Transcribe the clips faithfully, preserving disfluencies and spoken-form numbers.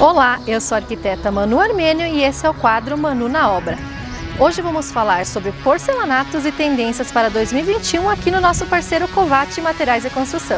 Olá, eu sou a arquiteta Manu Armênio e esse é o quadro Manu na Obra. Hoje vamos falar sobre porcelanatos e tendências para dois mil e vinte e um aqui no nosso parceiro Covatti Materiais e Construção.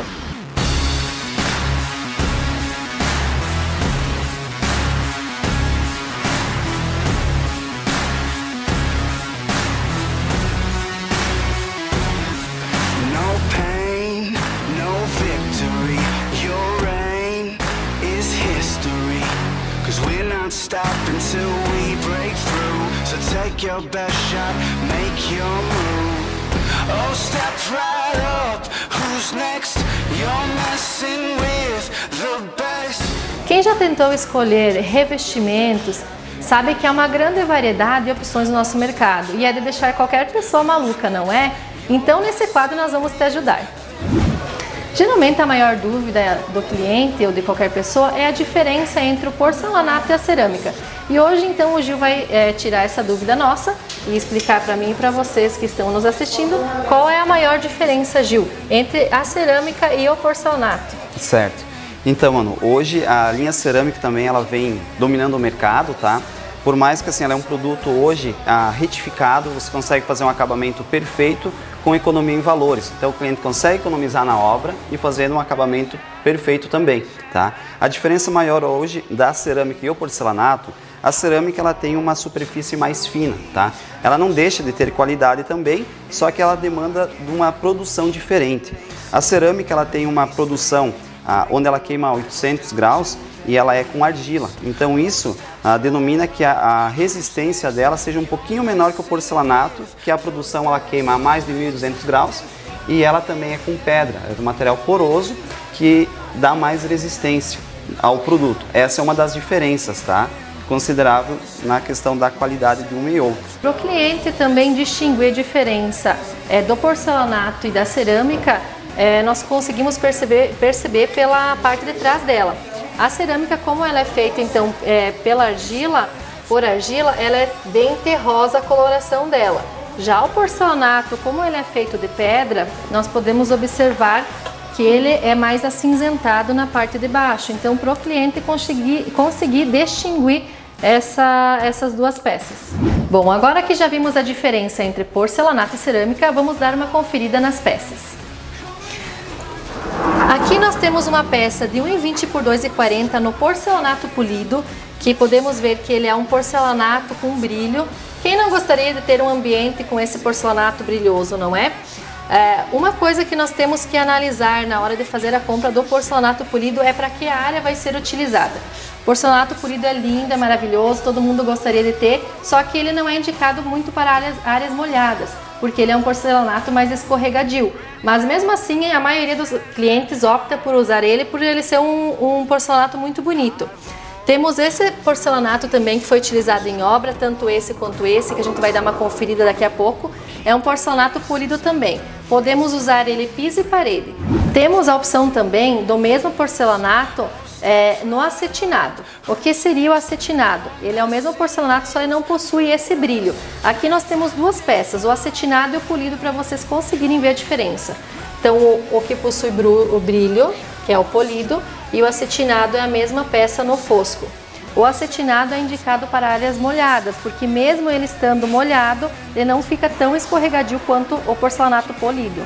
Stop until we break through. So take your best shot, make your move. Oh, step right up. Who's next? You're messing with the best. Quem já tentou escolher revestimentos sabe que há uma grande variedade de opções no nosso mercado e é de deixar qualquer pessoa maluca, não é? Então nesse quadro nós vamos te ajudar. Geralmente a maior dúvida do cliente ou de qualquer pessoa é a diferença entre o porcelanato e a cerâmica. E hoje então o Gil vai é, tirar essa dúvida nossa e explicar para mim e para vocês que estão nos assistindo qual é a maior diferença, Gil, entre a cerâmica e o porcelanato. Certo. Então, mano, hoje a linha cerâmica também ela vem dominando o mercado, tá? Por mais que assim, ela é um produto hoje ah, retificado, você consegue fazer um acabamento perfeito com economia em valores. Então o cliente consegue economizar na obra e fazer um acabamento perfeito também, tá? A diferença maior hoje da cerâmica e o porcelanato, a cerâmica ela tem uma superfície mais fina, tá? Ela não deixa de ter qualidade também, só que ela demanda de uma produção diferente. A cerâmica ela tem uma produção ah, onde ela queima a oitocentos graus e ela é com argila, então isso ah, denomina que a, a resistência dela seja um pouquinho menor que o porcelanato, que a produção ela queima a mais de mil e duzentos graus e ela também é com pedra, é um material poroso que dá mais resistência ao produto. Essa é uma das diferenças, tá? Considerável na questão da qualidade de um e outro. Para o cliente também distinguir a diferença é, do porcelanato e da cerâmica, é, nós conseguimos perceber, perceber pela parte de trás dela. A cerâmica, como ela é feita então é, pela argila, por argila, ela é bem terrosa a coloração dela. Já o porcelanato, como ele é feito de pedra, nós podemos observar que ele é mais acinzentado na parte de baixo. Então, para o cliente conseguir, conseguir distinguir essa, essas duas peças. Bom, agora que já vimos a diferença entre porcelanato e cerâmica, vamos dar uma conferida nas peças. Aqui nós temos uma peça de um e vinte por dois e quarenta no porcelanato polido, que podemos ver que ele é um porcelanato com brilho. Quem não gostaria de ter um ambiente com esse porcelanato brilhoso, não é? É, uma coisa que nós temos que analisar na hora de fazer a compra do porcelanato polido é para que área vai ser utilizada. Porcelanato polido é lindo, é maravilhoso, todo mundo gostaria de ter, só que ele não é indicado muito para áreas, áreas molhadas, porque ele é um porcelanato mais escorregadio. Mas mesmo assim, a maioria dos clientes opta por usar ele por ele ser um, um porcelanato muito bonito. Temos esse porcelanato também que foi utilizado em obra, tanto esse quanto esse, que a gente vai dar uma conferida daqui a pouco. É um porcelanato polido também. Podemos usar ele piso e parede. Temos a opção também do mesmo porcelanato é, no acetinado. O que seria o acetinado? Ele é o mesmo porcelanato, só ele não possui esse brilho. Aqui nós temos duas peças, o acetinado e o polido, para vocês conseguirem ver a diferença. Então o, o que possui o brilho, que é o polido, e o acetinado é a mesma peça no fosco. O acetinado é indicado para áreas molhadas, porque mesmo ele estando molhado, ele não fica tão escorregadio quanto o porcelanato polido.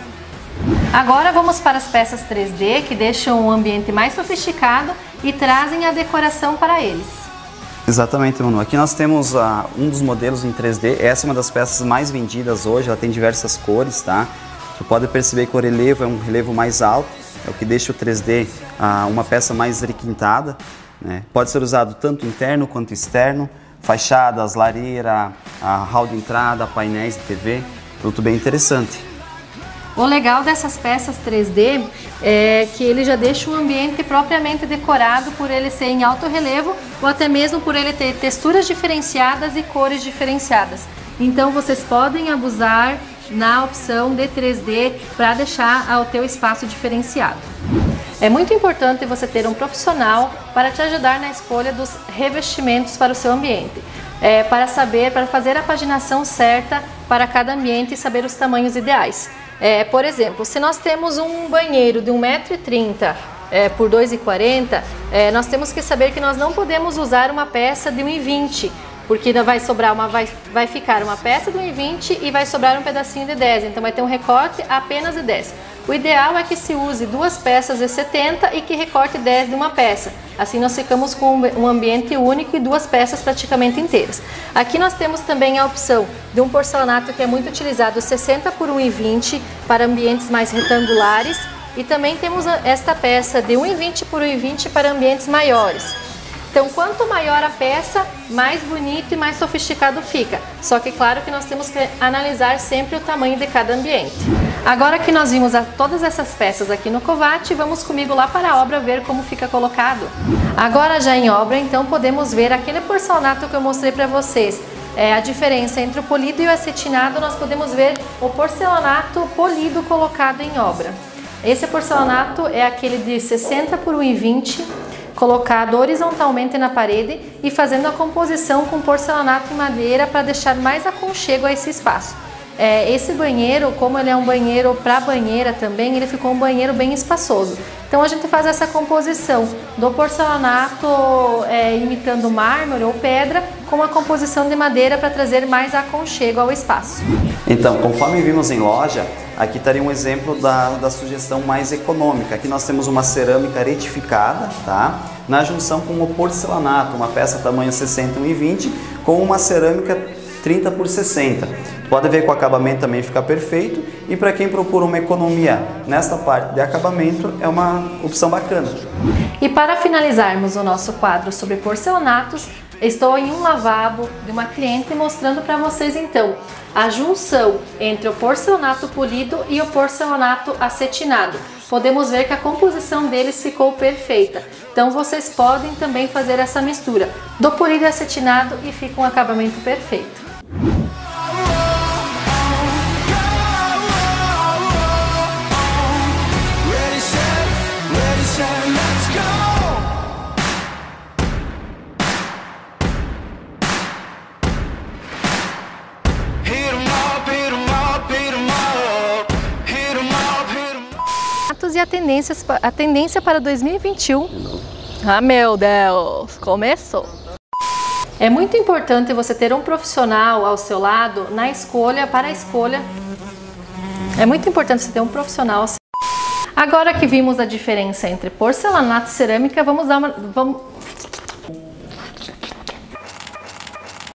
Agora vamos para as peças três D, que deixam um ambiente mais sofisticado e trazem a decoração para eles. Exatamente, Manu. Aqui nós temos uh, um dos modelos em três D. Essa é uma das peças mais vendidas hoje, ela tem diversas cores, tá? Tu pode perceber que o relevo é um relevo mais alto, é o que deixa o três D uh, uma peça mais requintada, né? Pode ser usado tanto interno quanto externo, fachadas, lareira, uh, hall de entrada, painéis de T V, produto bem interessante. O legal dessas peças três D é que ele já deixa um ambiente propriamente decorado por ele ser em alto relevo ou até mesmo por ele ter texturas diferenciadas e cores diferenciadas. Então vocês podem abusar na opção de três D para deixar o teu espaço diferenciado. É muito importante você ter um profissional para te ajudar na escolha dos revestimentos para o seu ambiente, é, para saber, para fazer a paginação certa para cada ambiente e saber os tamanhos ideais. É, por exemplo, se nós temos um banheiro de um metro e trinta é, por dois e quarenta, é, nós temos que saber que nós não podemos usar uma peça de um e vinte, porque vai sobrar uma, vai, vai ficar uma peça de um e vinte e vai sobrar um pedacinho de dez, então vai ter um recorte apenas de dez. O ideal é que se use duas peças de setenta e que recorte dez de uma peça. Assim nós ficamos com um ambiente único e duas peças praticamente inteiras. Aqui nós temos também a opção de um porcelanato que é muito utilizado, sessenta por um e vinte, para ambientes mais retangulares. E também temos esta peça de um e vinte por um e vinte para ambientes maiores. Então, quanto maior a peça, mais bonito e mais sofisticado fica. Só que claro que nós temos que analisar sempre o tamanho de cada ambiente. Agora que nós vimos a, todas essas peças aqui no Covat, vamos comigo lá para a obra ver como fica colocado. Agora já em obra, então podemos ver aquele porcelanato que eu mostrei para vocês. É, a diferença entre o polido e o acetinado, nós podemos ver o porcelanato polido colocado em obra. Esse porcelanato é aquele de sessenta por um e vinte, colocado horizontalmente na parede e fazendo a composição com porcelanato em madeira para deixar mais aconchego a esse espaço. É, esse banheiro, como ele é um banheiro para banheira também, ele ficou um banheiro bem espaçoso. Então a gente faz essa composição do porcelanato é, imitando mármore ou pedra com a composição de madeira para trazer mais aconchego ao espaço. Então, conforme vimos em loja, aqui estaria um exemplo da, da sugestão mais econômica. Aqui nós temos uma cerâmica retificada, tá? Na junção com o porcelanato, uma peça tamanho sessenta por um e vinte, com uma cerâmica trinta por sessenta. Pode ver que o acabamento também fica perfeito, e para quem procura uma economia nesta parte de acabamento, é uma opção bacana. E para finalizarmos o nosso quadro sobre porcelanatos, estou em um lavabo de uma cliente mostrando para vocês então a junção entre o porcelanato polido e o porcelanato acetinado. Podemos ver que a composição deles ficou perfeita. Então vocês podem também fazer essa mistura do polido e acetinado e fica um acabamento perfeito. E a tendência, a tendência para dois mil e vinte e um. Ah, meu Deus, começou! É muito importante você ter um profissional ao seu lado na escolha, para a escolha. É muito importante você ter um profissional. Agora que vimos a diferença entre porcelanato e cerâmica, vamos dar uma, vamos,